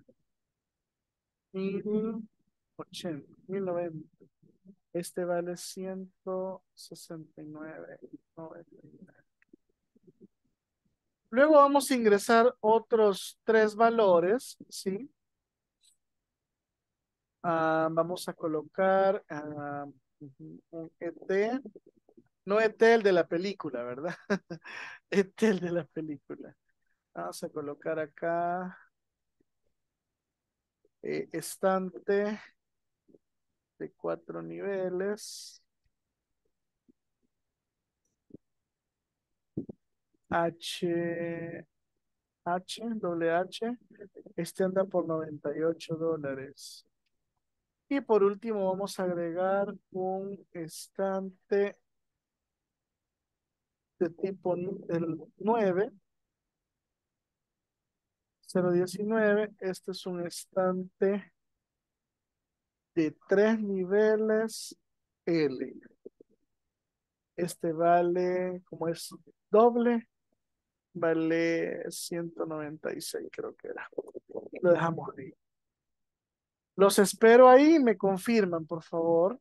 1080, 1090. Este vale 169.99. Luego vamos a ingresar otros tres valores, ¿sí? Vamos a colocar un ET, no ET el de la película, ¿verdad? ET el de la película. Vamos a colocar acá estante de 4 niveles. H, doble H. Este anda por $98. Y por último vamos a agregar un estante de tipo del 019. Este es un estante de 3 niveles L. Este vale, como es doble, vale 196, creo que era. Lo dejamos ahí. Los espero ahí, me confirman, por favor.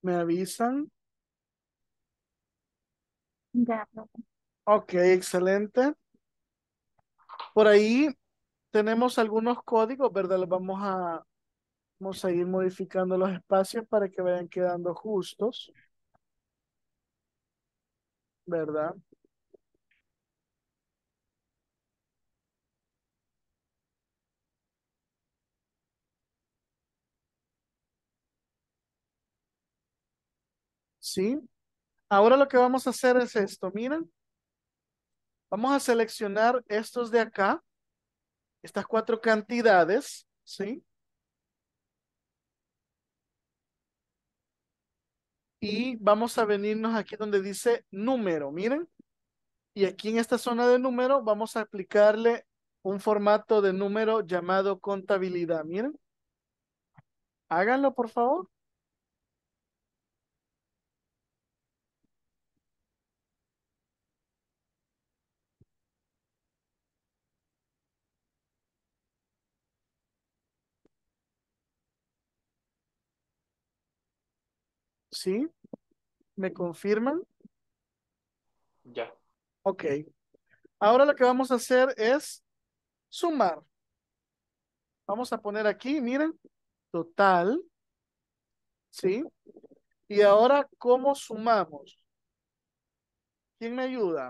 ¿Me avisan? Ya, profe. Ok, excelente. Por ahí tenemos algunos códigos, ¿verdad? Vamos a ir modificando los espacios para que vayan quedando justos, ¿verdad? ¿Sí? Ahora lo que vamos a hacer es esto, miren. Vamos a seleccionar estos de acá, estas cuatro cantidades, ¿sí? Y vamos a venirnos aquí donde dice número, miren. Y aquí en esta zona de número vamos a aplicarle un formato de número llamado contabilidad, miren. Háganlo, por favor. ¿Sí? ¿Me confirman? Ya. Ok. Ahora lo que vamos a hacer es sumar. Vamos a poner aquí, miren, total, ¿sí? Y ahora, ¿cómo sumamos? ¿Quién me ayuda?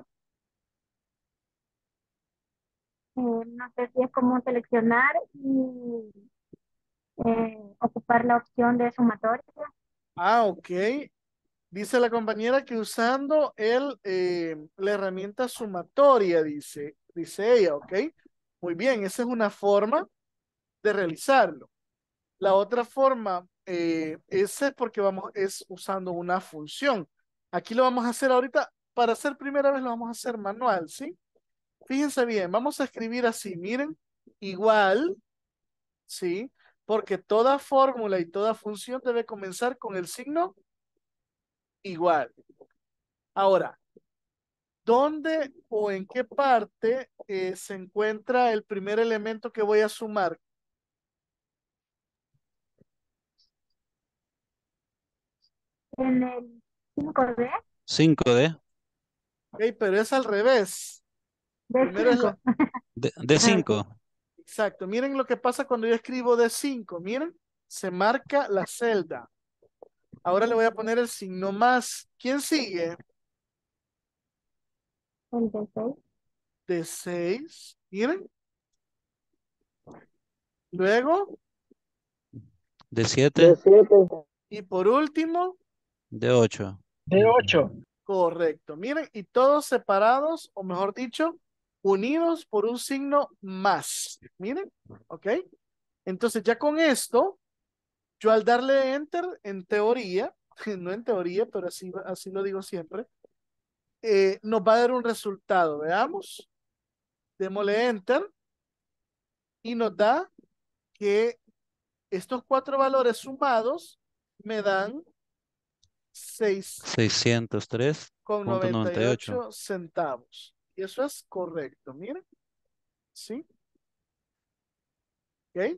No sé si es como seleccionar y ocupar la opción de sumatoria. Ah, ok. Dice la compañera que usando la herramienta sumatoria, dice ella, ¿ok? Muy bien, esa es una forma de realizarlo. La otra forma, esa es porque es usando una función. Aquí lo vamos a hacer ahorita, para hacer primera vez lo vamos a hacer manual, ¿sí? Fíjense bien, vamos a escribir así, miren, igual, ¿sí? Porque toda fórmula y toda función debe comenzar con el signo igual. Ahora, ¿dónde o en qué parte se encuentra el primer elemento que voy a sumar? En el 5D, 5D, Ok, pero es al revés. de Primero es 5. la... de Ah, ok. 5. Exacto. Miren lo que pasa cuando yo escribo de 5. Miren, se marca la celda. Ahora le voy a poner el signo más. ¿Quién sigue? El de 6. De 6. Miren. Luego, De 7, y por último, de 8. De 8. correcto. Miren, y todos separados, o mejor dicho, unidos por un signo más. Miren, ¿ok? Entonces ya con esto, yo al darle enter, en teoría, no en teoría, pero así lo digo siempre, nos va a dar un resultado. Veamos, démosle enter y nos da que estos cuatro valores sumados me dan 603,98. 6,98 centavos. Y eso es correcto, miren, ¿sí? ¿Ok?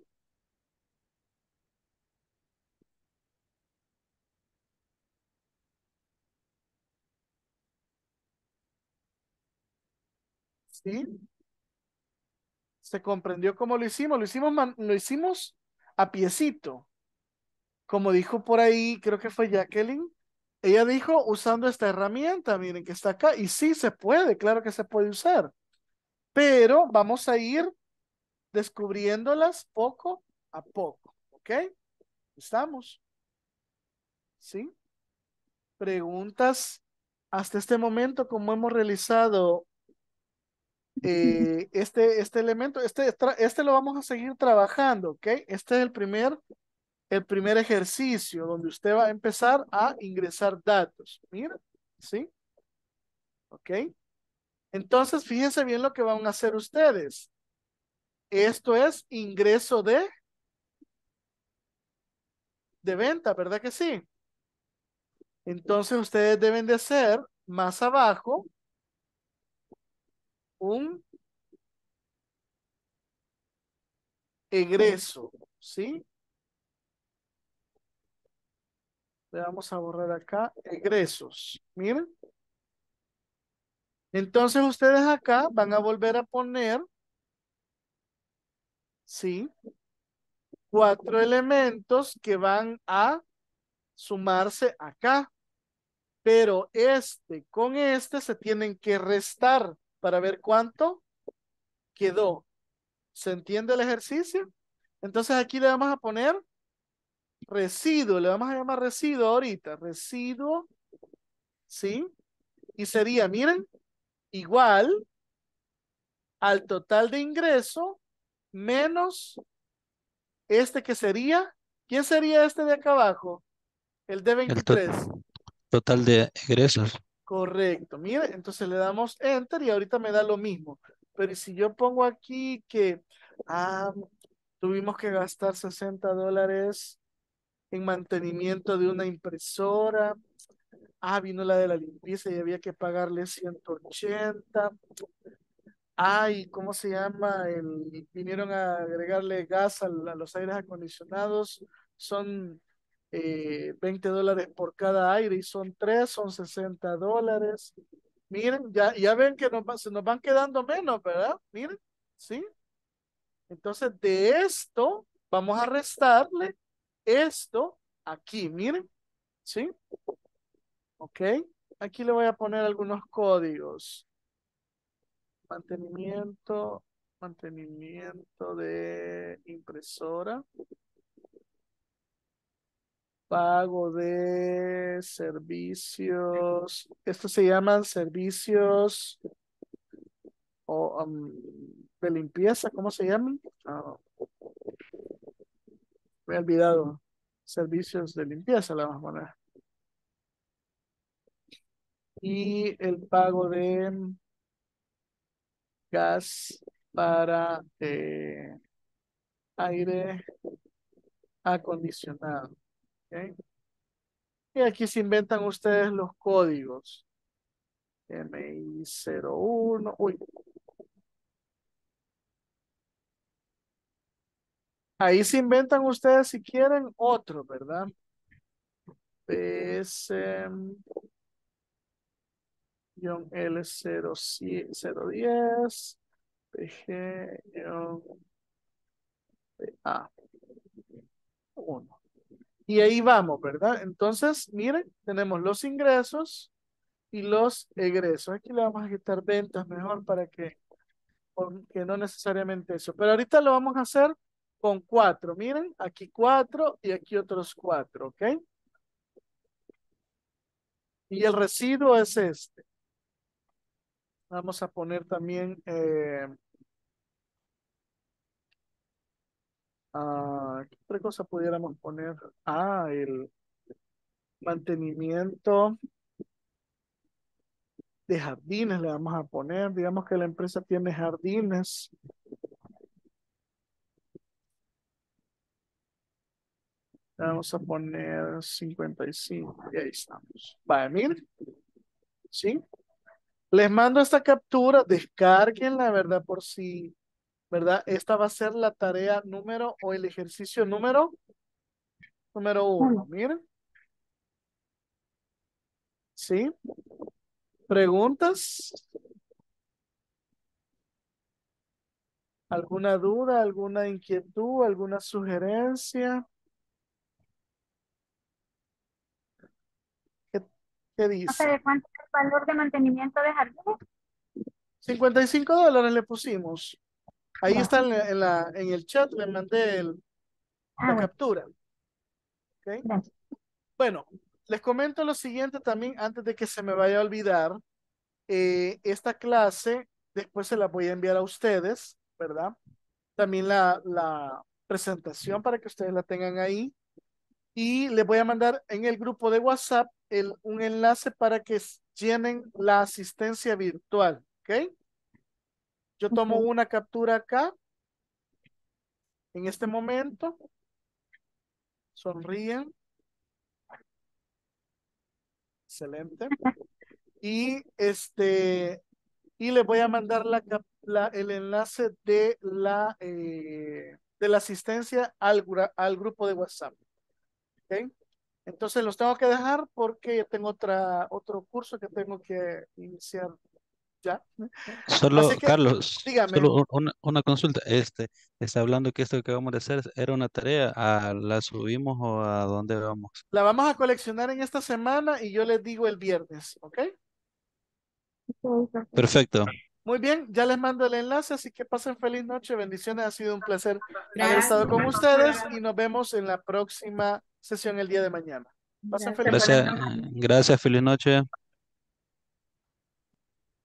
¿Sí? ¿Se comprendió cómo lo hicimos? Lo hicimos a piecito. Como dijo por ahí, creo que fue Jacqueline, ella dijo usando esta herramienta, miren que está acá, y sí se puede, claro que se puede usar, pero vamos a ir descubriéndolas poco a poco, ¿ok? ¿Estamos? ¿Sí? Preguntas hasta este momento, ¿cómo hemos realizado este elemento? Este lo vamos a seguir trabajando, ¿ok? Este es el primer ejercicio donde usted va a empezar a ingresar datos. Mira, ¿sí? ¿Ok? Entonces, fíjense bien lo que van a hacer ustedes. Esto es ingreso de venta, ¿verdad que sí? Entonces, ustedes deben de hacer más abajo un egreso, ¿sí? Le vamos a borrar acá egresos. Miren. Entonces ustedes acá van a volver a poner, ¿sí? 4 elementos que van a sumarse acá. Pero este con este se tienen que restar para ver cuánto quedó. ¿Se entiende el ejercicio? Entonces aquí le vamos a poner residuo, le vamos a llamar residuo ahorita, residuo, ¿sí? Y sería, miren, igual al total de ingreso menos este que sería, ¿quién sería este de acá abajo? El de El to- 23. total de egresos. Correcto, mire, entonces le damos enter y ahorita me da lo mismo. Pero ¿y si yo pongo aquí que tuvimos que gastar $60 en mantenimiento de una impresora? Vino la de la limpieza y había que pagarle 180. ¿Cómo se llama? Vinieron a agregarle gas a los aires acondicionados. Son $20 por cada aire y son 3, son $60. Miren, ya ven que se nos van quedando menos, ¿verdad? Miren, ¿sí? Entonces de esto vamos a restarle esto aquí, miren, ¿sí? Ok, aquí le voy a poner algunos códigos. Mantenimiento de impresora. Pago de servicios. Estos se llaman servicios de limpieza. ¿Cómo se llaman? Me he olvidado. Servicios de limpieza le vamos a poner. Y el pago de gas para aire acondicionado. ¿Ok? Y aquí se inventan ustedes los códigos. MI01. Uy. Ahí se inventan ustedes si quieren otro, ¿verdad? PS-L010. PG-A1. Y ahí vamos, ¿verdad? Entonces, miren, tenemos los ingresos y los egresos. Aquí le vamos a quitar ventas mejor para que no necesariamente eso. Pero ahorita lo vamos a hacer con 4. Miren, aquí 4 y aquí otros 4, ¿ok? Y el residuo es este. Vamos a poner también ¿qué otra cosa pudiéramos poner? El mantenimiento de jardines le vamos a poner. Digamos que la empresa tiene jardines. Vamos a poner 55 y ahí estamos. Vaya, miren. ¿Sí? Les mando esta captura, descárguenla, ¿verdad? Por si, ¿verdad? Esta va a ser la tarea número o el ejercicio número 1. Miren. ¿Sí? ¿Preguntas? ¿Alguna duda, alguna inquietud, alguna sugerencia? ¿Qué, qué No sé dice? de cuánto es el valor de mantenimiento de jardines. $55 le pusimos. Ahí Ya. está en el chat, le mandé la Bueno, captura. ¿Ok? gracias. Bueno, les comento lo siguiente también antes de que se me vaya a olvidar. Esta clase después se la voy a enviar a ustedes, ¿verdad? También la presentación para que ustedes la tengan ahí. Y les voy a mandar en el grupo de WhatsApp un enlace para que llenen la asistencia virtual, ¿ok? Yo tomo Ok. una captura acá, en este momento, sonríen, excelente. Y y les voy a mandar el enlace de la asistencia al grupo de WhatsApp, ¿ok? Entonces los tengo que dejar porque tengo otro curso que tengo que iniciar ya. Solo, Así que Carlos, dígame, solo una consulta. Está hablando que esto que acabamos de hacer era una tarea. ¿La subimos o a dónde vamos? la vamos a coleccionar en esta semana y yo les digo el viernes, ¿ok? Perfecto. Muy bien, ya les mando el enlace, así que pasen feliz noche, bendiciones, ha sido un placer haber Gracias. estado con ustedes y nos vemos en la próxima sesión el día de mañana. Pasen feliz noche. Gracias, gracias, feliz noche.